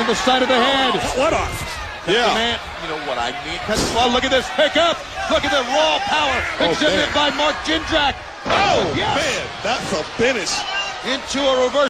the side of the head. What off? Yeah. Man, you know what I mean? Well, look at this pickup. Look at the raw power exhibited by Marco Jindrak. Oh, yes. Man, that's a finish. Into a reverse.